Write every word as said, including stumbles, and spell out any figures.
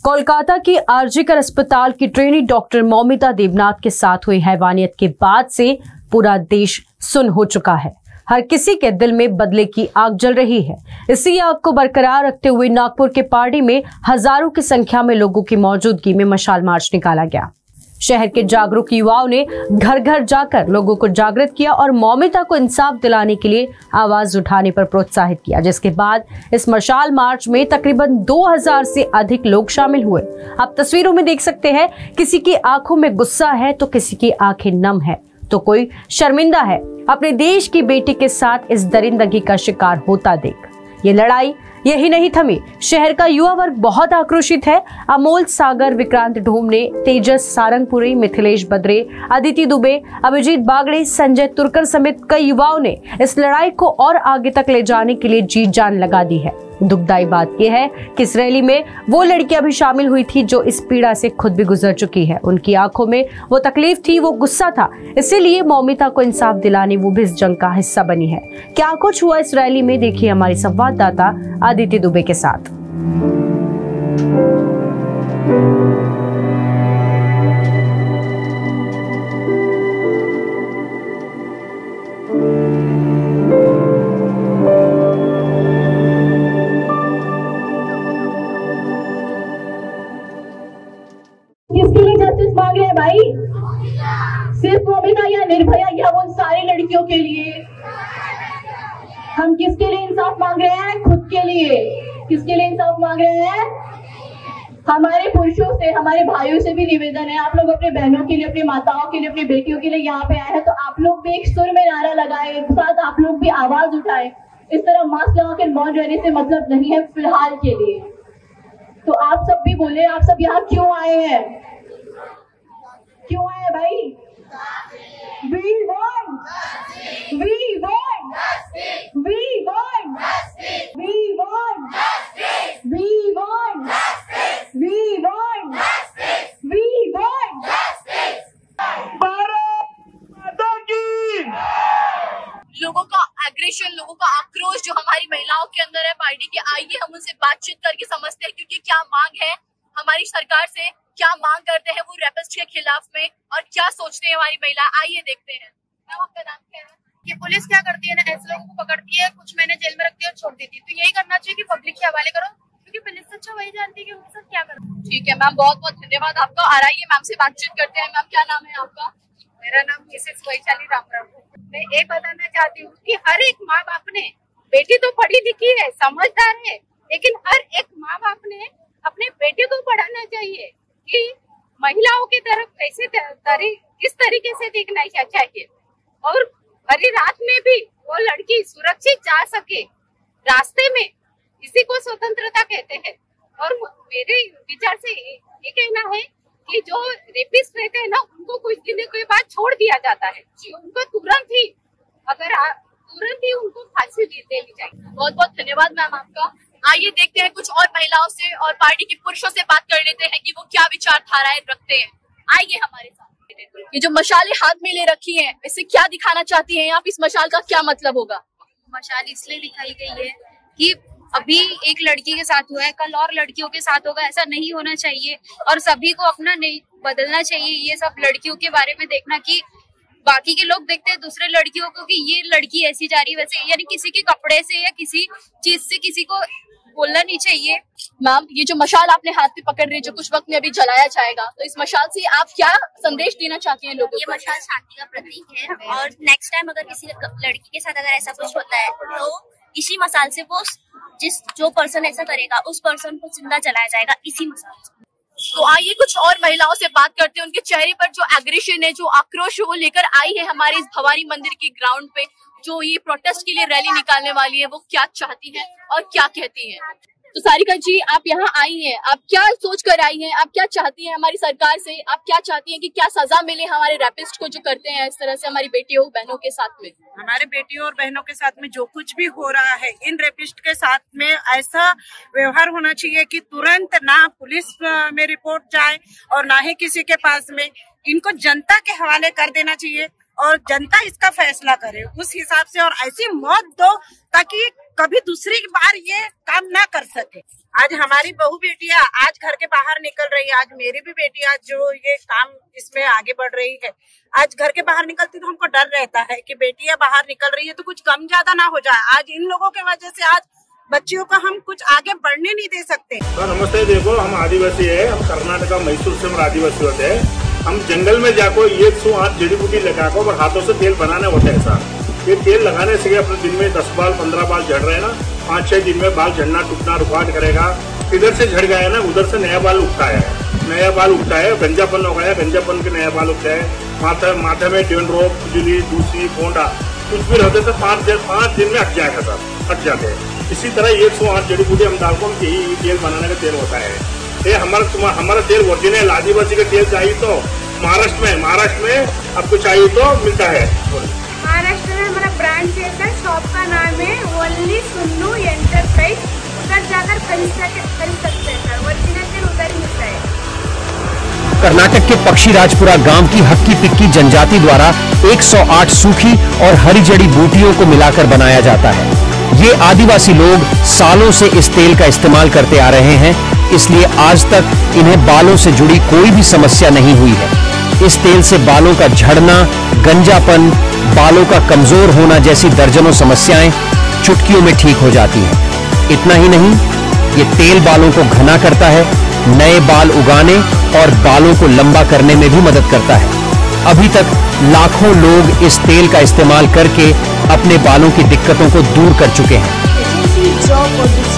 कोलकाता की आरजीकर अस्पताल की ट्रेनी डॉक्टर मौमिता देवनाथ के साथ हुई हैवानियत के बाद से पूरा देश सुन्न हो चुका है। हर किसी के दिल में बदले की आग जल रही है। इसी आग को बरकरार रखते हुए नागपुर के पार्डी में हजारों की संख्या में लोगों की मौजूदगी में मशाल मार्च निकाला गया। शहर के जागरूक युवाओं ने घर घर जाकर लोगों को जागृत किया और मौमिता को इंसाफ दिलाने के लिए आवाज उठाने पर प्रोत्साहित किया, जिसके बाद इस मशाल मार्च में तकरीबन दो हज़ार से अधिक लोग शामिल हुए। आप तस्वीरों में देख सकते हैं, किसी की आंखों में गुस्सा है तो किसी की आंखें नम है तो कोई शर्मिंदा है अपने देश की बेटी के साथ इस दरिंदगी का शिकार होता देख। ये लड़ाई यही नहीं थमी। शहर का युवा वर्ग बहुत आक्रोशित है। अमोल सागर, विक्रांत ढोमने, तेजस सारंगपुरी, मिथिलेश बद्रे, अदिति दुबे, अभिजीत बागड़े, संजय तुर्कर समेत कई युवाओं ने इस लड़ाई को और आगे तक ले जाने के लिए जी जान लगा दी है। दुखदायी बात यह है कि इस रैली में वो लड़कियां भी शामिल हुई थी जो इस पीड़ा से खुद भी गुजर चुकी है। उनकी आंखों में वो तकलीफ थी, वो गुस्सा था, इसीलिए मौमिता को इंसाफ दिलाने वो भी इस जंग का हिस्सा बनी है। क्या कुछ हुआ इस रैली में, देखिए हमारी संवाददाता अदिति दुबे के साथ। किसके लिए जस्टिस मांग रहे हैं भाई? सिर्फ मौमिता या निर्भया या उन सारी लड़कियों के लिए? हम किसके लिए इंसाफ मांग रहे हैं? खुद के लिए। किसके लिए इंसाफ मांग रहे हैं? हमारे पुरुषों से, हमारे भाइयों से भी निवेदन है, आप लोग अपने बहनों के लिए, अपनी माताओं के लिए, अपनी बेटियों के लिए यहाँ पे आए हैं तो आप लोग भी एक सुर में नारा लगाए, एक साथ आप लोग भी आवाज उठाए। इस तरह मास्क लगा कर मौन रहने से मतलब नहीं है फिलहाल के लिए। तो आप सब भी बोले, आप सब यहाँ क्यों आए हैं? क्यों आए हैं भाई? We want, we want, we want, we want, we want, we want, we want. Bharat माता की। लोगों का एग्रेशन, लोगों का आक्रोश जो हमारी महिलाओं के अंदर है पार्टी के, आइए हम उनसे बातचीत करके समझते हैं क्योंकि क्या मांग है हमारी सरकार से, क्या मांग करते हैं वो रेपिस्ट के खिलाफ में और क्या सोचते हैं हमारी महिला। आइए देखते हैं। मैम आपका नाम क्या है? ये पुलिस क्या करती है ना, ऐसे लोगों को पकड़ती है, कुछ महीने जेल में रखती है और छोड़ देती है। तो यही करना चाहिए कि पब्लिक के हवाले करो, क्योंकि पुलिस अच्छा वही जानती है कि उनके साथ क्या करना। ठीक है मैम, बहुत बहुत धन्यवाद आपका। आ रही है मैम से बातचीत करते हैं। मैम क्या नाम है आपका? मेरा नाम मिसेस वैशाली रामराव। मैं ये बताना चाहती हूँ कि हर एक माँ बाप ने, बेटी तो पढ़ी लिखी है, समझदार है, लेकिन हर एक माँ बाप ने अपने बेटे को पढ़ाना चाहिए कि महिलाओं की तरफ कैसे तरी, किस तरीके से देखना चाहिए और भरी रात में भी वो लड़की सुरक्षित जा सके रास्ते में। इसी को स्वतंत्रता कहते हैं। और मेरे विचार से ये कहना है कि जो रेपिस्ट रहते हैं ना, उनको कुछ दिनों के बाद छोड़ दिया जाता है, उनको तुरंत ही अगर तुरंत ही उनको फांसी दे देनी चाहिए। बहुत बहुत धन्यवाद मैम आपका। आइए देखते हैं कुछ और महिलाओं से और पार्टी के पुरुषों से बात कर लेते हैं कि वो क्या विचारधाराएं रखते हैं। आइए हमारे साथ। ये जो मशालें हाथ में ले रखी हैं, इससे क्या दिखाना चाहती हैं आप? इस मशाल का क्या मतलब होगा? मशाल इसलिए दिखाई गई है कि अभी एक लड़की के साथ हुआ है, कल और लड़कियों के साथ होगा। ऐसा नहीं होना चाहिए और सभी को अपना नहीं बदलना चाहिए। ये सब लड़कियों के बारे में देखना कि बाकी के लोग देखते हैं दूसरे लड़कियों को कि ये लड़की ऐसी जा रही वैसे, यानी किसी के कपड़े से या किसी चीज से किसी को बोलना नहीं चाहिए। मैम ये जो मशाल आपने हाथ में पकड़ रही, जो कुछ वक्त में अभी जलाया जाएगा, तो इस मशाल से आप क्या संदेश देना चाहती हैं लोगों को? ये मशाल शांति का प्रतीक है और नेक्स्ट टाइम अगर किसी लड़की के साथ अगर ऐसा कुछ होता है तो इसी मशाल से वो जिस जो पर्सन ऐसा करेगा उस पर्सन को जिंदा जलाया जाएगा इसी मशाल से। तो आइए कुछ और महिलाओं से बात करते हैं। उनके चेहरे पर जो एग्रेशन है, जो आक्रोश है, वो लेकर आई है हमारे इस भवानी मंदिर के ग्राउंड पे, जो ये प्रोटेस्ट के लिए रैली निकालने वाली है। वो क्या चाहती है और क्या कहती है। तो सारिका जी, आप यहाँ आई हैं, आप क्या सोच कर आई हैं? आप क्या चाहती हैं हमारी सरकार से? आप क्या चाहती हैं कि क्या सजा मिले हमारे रैपिस्ट को जो करते हैं इस तरह से हमारी बेटियों बहनों के साथ में? हमारे बेटियों और बहनों के साथ में जो कुछ भी हो रहा है, इन रेपिस्ट के साथ में ऐसा व्यवहार होना चाहिए कि तुरंत ना पुलिस में रिपोर्ट जाए और ना ही किसी के पास में, इनको जनता के हवाले कर देना चाहिए और जनता इसका फैसला करे उस हिसाब से, और ऐसी मौत दो ताकि कभी दूसरी बार ये काम ना कर सके। आज हमारी बहू बेटियां आज घर के बाहर निकल रही है, आज मेरी भी बेटी आज जो ये काम इसमें आगे बढ़ रही है, आज घर के बाहर निकलती तो हमको डर रहता है कि बेटियां बाहर निकल रही है तो कुछ कम ज्यादा ना हो जाए। आज इन लोगों के वजह से आज बच्चियों का हम कुछ आगे बढ़ने नहीं दे सकते। तो नमस्ते, देखो हम आदिवासी है, हम कर्नाटका मैसूर से हम आदिवासी होते हैं। हम जंगल में जाकर एक सौ आठ जड़ी बूटी लगाकर और हाथों से तेल बनाने होते हैं सर। ये तेल लगाने से अपने दिन में दस बाल पंद्रह बाल झड़ रहे हैं ना, पाँच छह दिन में बाल झड़ना टूटना रुकावट करेगा। इधर से झड़ गया है ना, उधर से नया बाल उगता है, नया बाल उगता है, गंजापन हो गया, गंजापन के नया बाल उगता है। माथा माथे में डेंड्रोफ, खुजली, दूसरी, कोंडा कुछ भी रहते थे पाँच दिन पाँच दिन में हट जाएगा सर, हट जाते हैं। इसी तरह एक सौ आठ जड़ी बूटी हम डालकर हम यही तेल बनाने का तेल होता है। ये हमारा हमारा तेल ओरिजिनल आदिवासी का तेल चाहिए तो महाराष्ट्र में महाराष्ट्र में आपको चाहिए तो मिलता है। महाराष्ट्र में हमारा ब्रांच है, शॉप का नाम है ओनली सुन्नू एंटरप्राइज। उधर जाकर खरीद सकते हैं सर, ओरिजिनल तेल उधर ही मिलता है। कर्नाटक के पक्षीराजपुरा गांव की हक्की पिक्की जनजाति द्वारा एक सौ आठ सूखी और हरी जड़ी बूटियों को मिलाकर बनाया जाता है। ये आदिवासी लोग सालों से इस तेल का इस्तेमाल करते आ रहे हैं, इसलिए आज तक इन्हें बालों से जुड़ी कोई भी समस्या नहीं हुई है। इस तेल से बालों का झड़ना, गंजापन, बालों का कमजोर होना जैसी दर्जनों समस्याएं चुटकियों में ठीक हो जाती हैं। इतना ही नहीं, ये तेल बालों को घना करता है, नए बाल उगाने और बालों को लंबा करने में भी मदद करता है। अभी तक लाखों लोग इस तेल का इस्तेमाल करके अपने बालों की दिक्कतों को दूर कर चुके हैं।